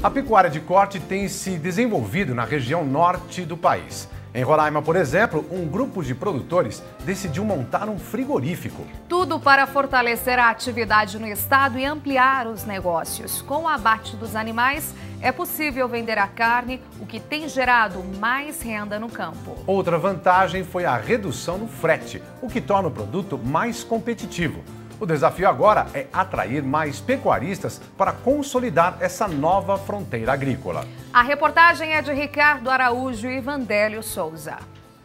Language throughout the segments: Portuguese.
A pecuária de corte tem se desenvolvido na região norte do país. Em Roraima, por exemplo, um grupo de produtores decidiu montar um frigorífico. Tudo para fortalecer a atividade no estado e ampliar os negócios. Com o abate dos animais, é possível vender a carne, o que tem gerado mais renda no campo. Outra vantagem foi a redução no frete, o que torna o produto mais competitivo. O desafio agora é atrair mais pecuaristas para consolidar essa nova fronteira agrícola. A reportagem é de Ricardo Araújo e Vandélio Souza.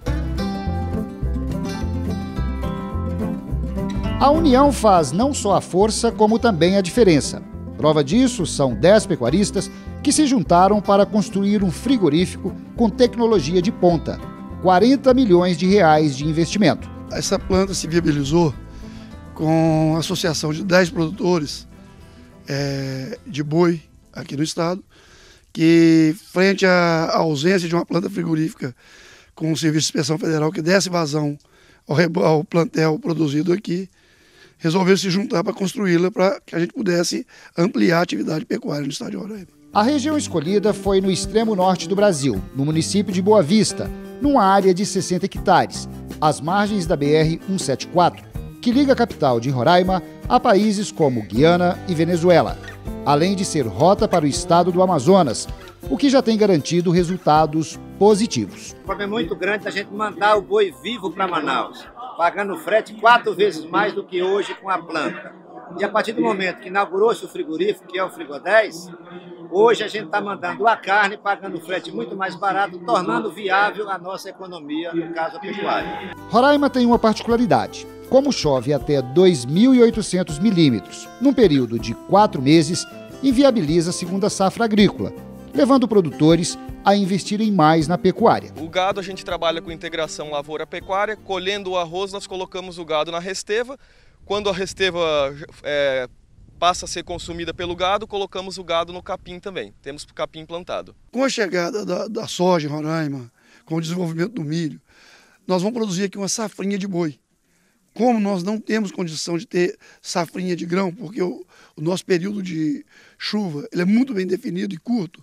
A união faz não só a força, como também a diferença. Prova disso são 10 pecuaristas que se juntaram para construir um frigorífico com tecnologia de ponta. 40 milhões de reais de investimento. Essa planta se viabilizou com a associação de 10 produtores de boi aqui no estado, que frente à ausência de uma planta frigorífica com o Serviço de Inspeção Federal que desse vazão ao plantel produzido aqui, resolveu se juntar para construí-la para que a gente pudesse ampliar a atividade pecuária no estado de Roraima. A região escolhida foi no extremo norte do Brasil, no município de Boa Vista, numa área de 60 hectares, às margens da BR-174, que liga a capital de Roraima a países como Guiana e Venezuela, além de ser rota para o estado do Amazonas, o que já tem garantido resultados positivos. O problema é muito grande da gente mandar o boi vivo para Manaus, pagando frete 4 vezes mais do que hoje com a planta. E a partir do momento que inaugurou-se o frigorífico, que é o Frigo 10, hoje a gente está mandando a carne, pagando frete muito mais barato, tornando viável a nossa economia, no caso a pecuária. Roraima tem uma particularidade. Como chove até 2.800 milímetros, num período de 4 meses, inviabiliza a segunda safra agrícola, levando produtores a investirem mais na pecuária. O gado a gente trabalha com integração lavoura-pecuária, colhendo o arroz nós colocamos o gado na resteva, quando a resteva passa a ser consumida pelo gado, colocamos o gado no capim também, temos capim plantado. Com a chegada da soja em Roraima, com o desenvolvimento do milho, nós vamos produzir aqui uma safrinha de boi. Como nós não temos condição de ter safrinha de grão, porque o nosso período de chuva ele é muito bem definido e curto,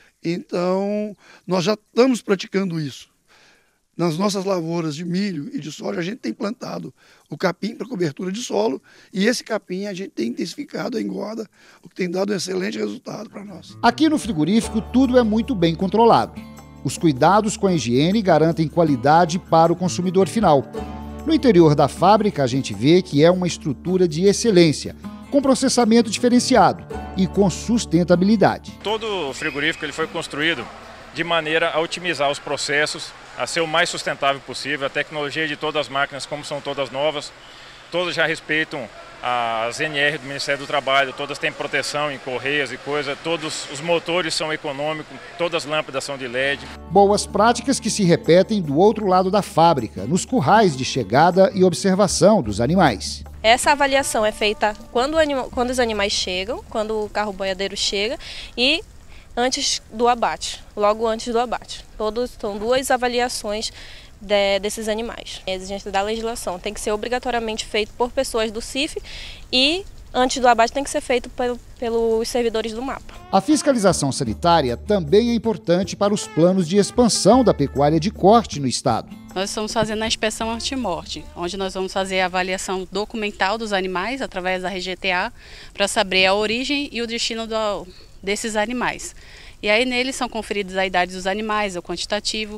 então nós já estamos praticando isso. Nas nossas lavouras de milho e de soja, a gente tem plantado o capim para cobertura de solo e esse capim a gente tem intensificado a engorda, o que tem dado um excelente resultado para nós. Aqui no frigorífico tudo é muito bem controlado. Os cuidados com a higiene garantem qualidade para o consumidor final. No interior da fábrica, a gente vê que é uma estrutura de excelência, com processamento diferenciado e com sustentabilidade. Todo o frigorífico ele foi construído de maneira a otimizar os processos, a ser o mais sustentável possível. A tecnologia de todas as máquinas, como são todas novas, todas já respeitam as NR do Ministério do Trabalho, todas têm proteção em correias e coisa, todos os motores são econômicos, todas as lâmpadas são de LED. Boas práticas que se repetem do outro lado da fábrica, nos currais de chegada e observação dos animais. Essa avaliação é feita quando os animais chegam, quando o carro boiadeiro chega e antes do abate, logo antes do abate. São 2 avaliações desses animais. A exigência da legislação tem que ser obrigatoriamente feito por pessoas do CIF e antes do abate tem que ser feito pelos servidores do MAPA. A fiscalização sanitária também é importante para os planos de expansão da pecuária de corte no estado. Nós estamos fazendo a inspeção antimorte, onde nós vamos fazer a avaliação documental dos animais através da RGTA para saber a origem e o destino desses animais. E aí neles são conferidos a idade dos animais, o quantitativo,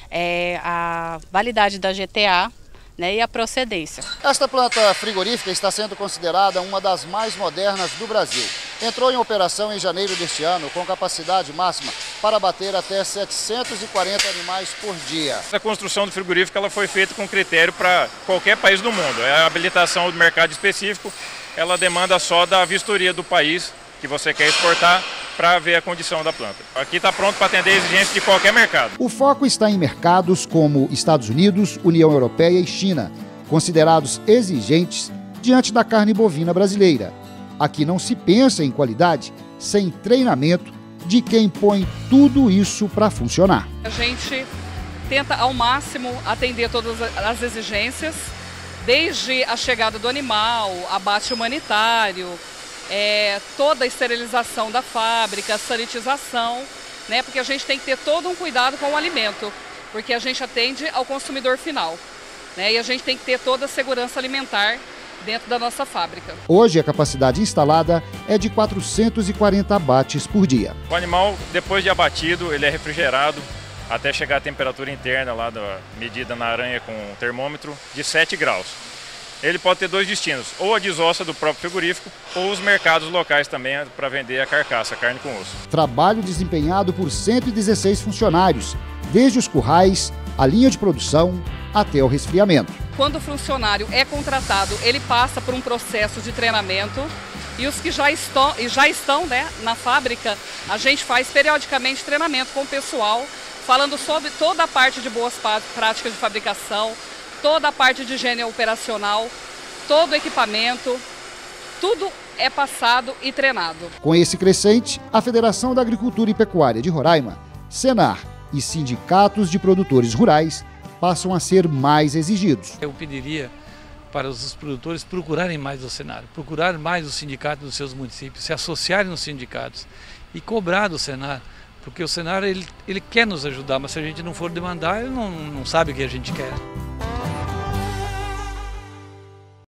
a validade da GTA, né, e a procedência. Esta planta frigorífica está sendo considerada uma das mais modernas do Brasil. Entrou em operação em janeiro deste ano com capacidade máxima para abater até 740 animais por dia. A construção do frigorífico ela foi feita com critério para qualquer país do mundo. É a habilitação do mercado específico, ela demanda só da vistoria do país que você quer exportar para ver a condição da planta. Aqui está pronto para atender a exigência de qualquer mercado. O foco está em mercados como Estados Unidos, União Europeia e China, considerados exigentes diante da carne bovina brasileira. Aqui não se pensa em qualidade sem treinamento de quem põe tudo isso para funcionar. A gente tenta ao máximo atender todas as exigências, desde a chegada do animal, abate humanitário, toda a esterilização da fábrica, sanitização, né? Porque a gente tem que ter todo um cuidado com o alimento, porque a gente atende ao consumidor final, né? E a gente tem que ter toda a segurança alimentar dentro da nossa fábrica. Hoje a capacidade instalada é de 440 abates por dia. O animal, depois de abatido, ele é refrigerado até chegar à temperatura interna lá da medida na aranha com o termômetro de 7 graus. Ele pode ter dois destinos, ou a desossa do próprio frigorífico, ou os mercados locais também para vender a carcaça, a carne com osso. Trabalho desempenhado por 116 funcionários, desde os currais, a linha de produção, até o resfriamento. Quando o funcionário é contratado, ele passa por um processo de treinamento e os que já estão né, na fábrica, a gente faz periodicamente treinamento com o pessoal, falando sobre toda a parte de boas práticas de fabricação, toda a parte de higiene operacional, todo o equipamento, tudo é passado e treinado. Com esse crescente, a Federação da Agricultura e Pecuária de Roraima, Senar e sindicatos de produtores rurais passam a ser mais exigidos. Eu pediria para os produtores procurarem mais o Senar, procurarem mais os sindicatos dos seus municípios, se associarem nos sindicatos e cobrar do Senar, porque o Senar ele quer nos ajudar, mas se a gente não for demandar, ele não sabe o que a gente quer.